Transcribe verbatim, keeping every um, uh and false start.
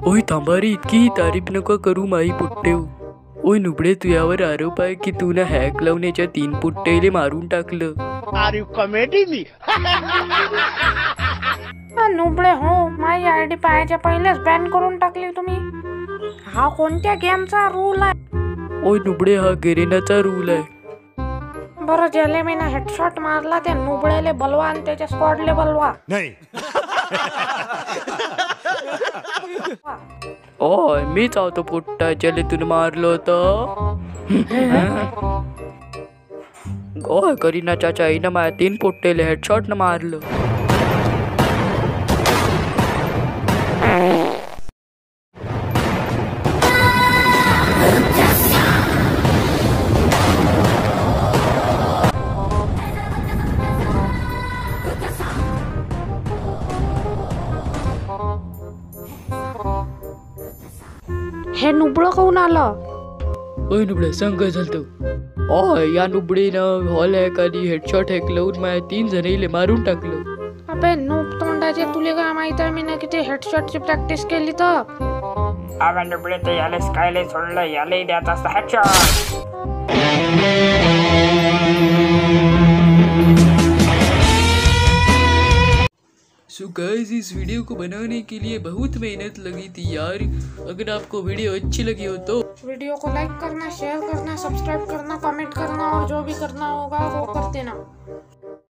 ओय थांबारी इतकी तारीफ नका करू माई पुट्टेव. ओय नुबडे तुझ्यावर आरोप आहे की तू ना हॅक लावण्याच्या तीन पुट्टेले मारून टाकलं. Are you comedy me? नुबळे हो, माझी आयडी पाहायच्या पहिलेच बॅन करून टाकली तुम्ही. हा कोणत्या गेमचा रूल आहे? ओय नुबडे हा गेरेनाचा रूल आहे. बरं ज्याले मी ना हेडशॉट मारला त्या नुबळेले बलवा आणि त्याच्या स्क्वॉडले बलवा. नाही. ओय मीच आहो तो पुट्टा ज्याले तुन मारलं होतं. ओय करीना चाचा आईनं माझ्या तीन पुट्टेले हेडशॉट न मारलं. हे नुबळं कोण आलं? ओय नुबडे सांग काय झालं. ओय या नुबडीनं हॉल हॅक आणि हेडशॉट हॅक लावून माझ्या तीन जणीले मारून टाकलं. अबे नूब तोंडाचे, तुले काय माहित आहे मी ना किती हेडशॉटची प्रॅक्टिस केली तर. अबे नुबडे ते याले स्कायले सोडलं, याले द्यायचा असता हेडशॉट. सो गाइस इस वीडियो को बनाने के लिए बहुत मेहनत लगी थी यार. अगर आपको वीडियो अच्छी लगी हो तो वीडियो को लाइक करना, शेयर करना, सब्सक्राइब करना, कमेंट करना और जो भी करना होगा वो कर देना.